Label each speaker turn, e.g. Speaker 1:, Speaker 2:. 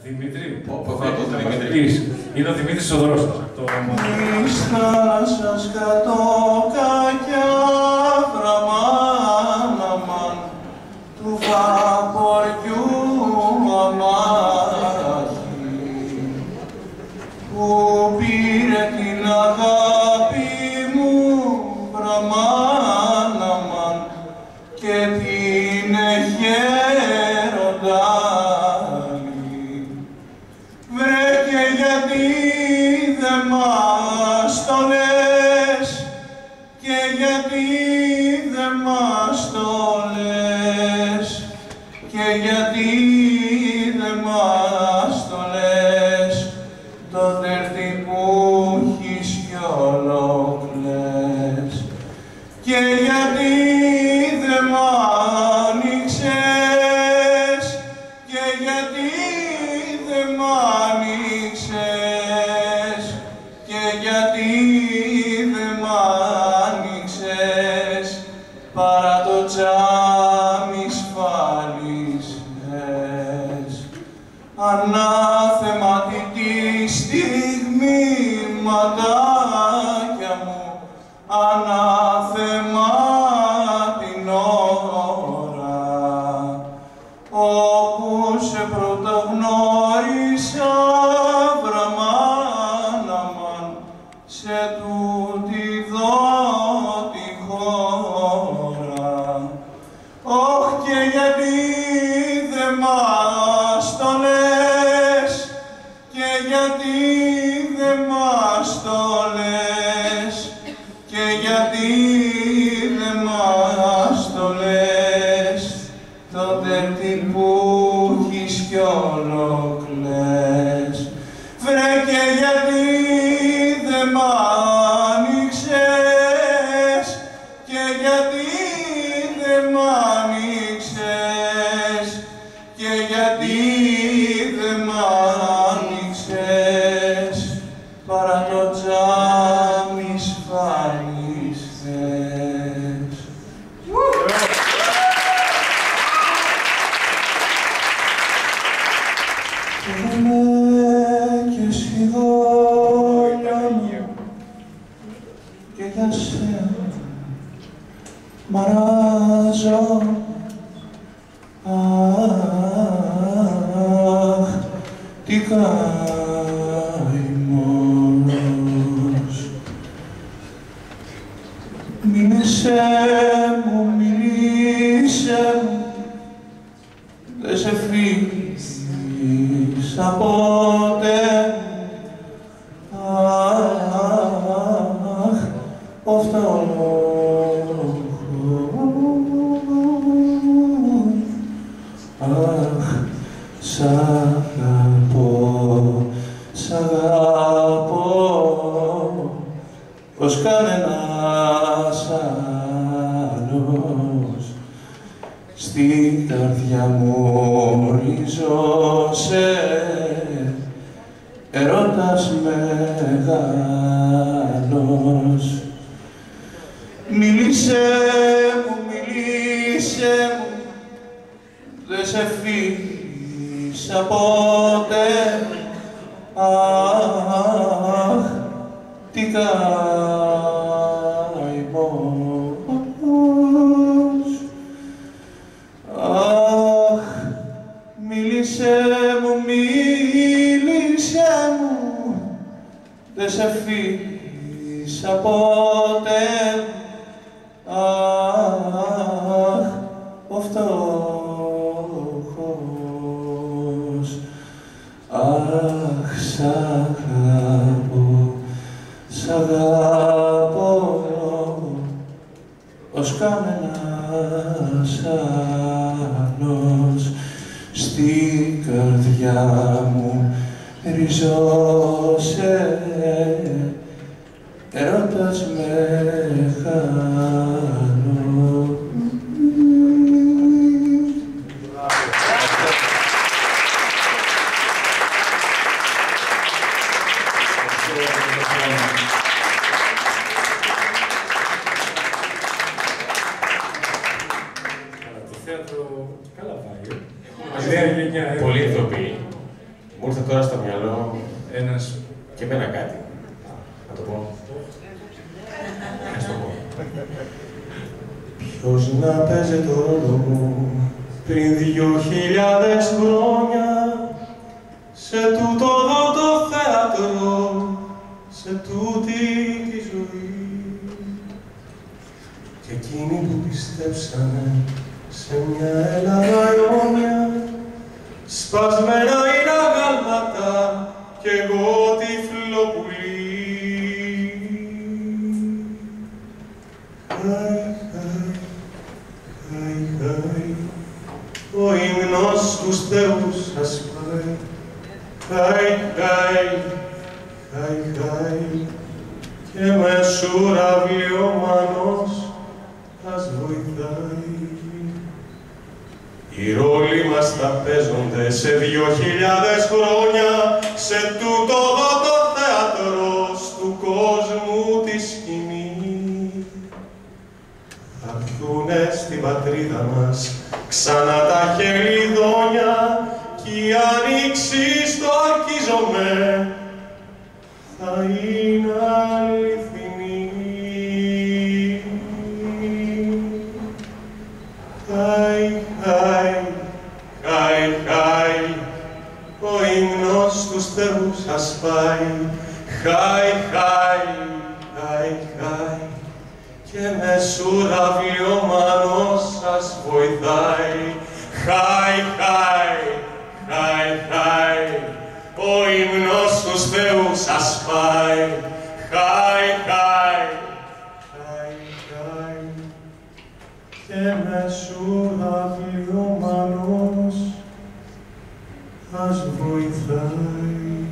Speaker 1: Δημήτρη.
Speaker 2: Είναι ο Δημήτρης ο Δρόστος.
Speaker 3: Εις θάλασσας κατώκακια βραμάναμαν του βαποριού αμάχη που πήρε την αγάπη μου βραμάναμαν και την εχέρονταλη. Βρε και γιατί δε μας το λες, και γιατί δε μας το λες, και γιατί δε μας το λες, το τερτί που έχεις κι ολοκλές. Και γιατί δε μ' άνοιξες, και γιατί δε μ' άνοιξες, και γιατί δε μ' άνοιξες, παρά το τζάμι σφάλισες. Ανάθεμα τη στιγμή, ματάκια μου, ανάθεμα την ώρα, όπου σε πρωτογνώρισα βραμάναμαν, σε τούτη δω τη χώρα. Όχ, και γιατί δε μας το λες, και γιατί δε μας το λες, και γιατί δε μας το λες, το τερτί που έχεις κι ολοκλές. Βρε και γιατί δε μ' άνοιξες, και γιατί δε μ' άνοιξες, και γιατί δε μ' άνοιξες, παρά το τζάμι σφάλισες. Φεύγουνε και σχεδόνια μου και για σένα μαράζω. Αχ, τι καημός. Μίλησέ μου, μίλησέ μου, δε σε φύγησα ποτέ. Αχ, ο φτωχός. Αχ, σ' αγαπώ, σ' αγαπώ, πως κανένας άλλος στην καρδιά μου ριζώσε, ερώτας μεγάλος. Μίλησέ μου, μίλησέ μου, δε σε φύγησα ποτέ. Αχ, τι καημός. Αχ, μίλησέ μου, μίλησέ μου, δε σε φύγησα ποτέ. Αχ, ο φτωχός. Αχ, σ' αγαπώ, σ' αγαπώ, ως κανένας άλλος στην καρδιά μου ριζώσε, ερώτας μεγάλος.
Speaker 1: Το θέατρο καλά πάει.
Speaker 2: Πολύ ηθοποιοί.
Speaker 3: Μου ήρθε τώρα στο μυαλό
Speaker 2: Ένας...
Speaker 3: και εμένα κάτι. Να το πω. Ας το πω. Ποιος να παίζει το ρόλο μου πριν 2.000 χρόνια σε τούτο εδώ το θέατρο, σε τούτη τη ζωή. Και εκείνοι που πιστέψανε σε μια Ελλάδα αιώνια, σπασμένα είναι αγάλματα κι εγώ τυφλό πουλί. Χάι, ο ύμνος τους θεούς σας πάει. Χάι, και με σουραβλιωμανός μας βοηθάει. Οι ρόλοι μας τα παίζονται σε 2.000 χρόνια σε τούτο εδώ το θέατρο του κόσμου τη σκηνή. Θα έρθουνε στην πατρίδα μας ξανά τα χελιδόνια κι η άνοιξη στο αρκίζομαι θα είναι αληθινή. Χάι, ο ύμνος τους θεούς σας πάει. Χάι, και με σουραβλιωμανός σας βοηθάει. Χάι, ο ύμνος τους θεούς σας πάει. Χάι, και με σουραβλιωμανός σας βοηθάει.